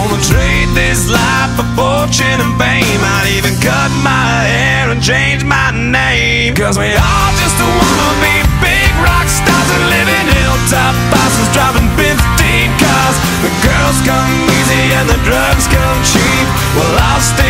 gonna trade this life for fortune and fame. I'd even cut my hair and change my name. Cause we all just wanna be big rock stars and live in hilltop bosses, driving 15 cars. The girls come easy and the drugs come cheap. Well, I'll stay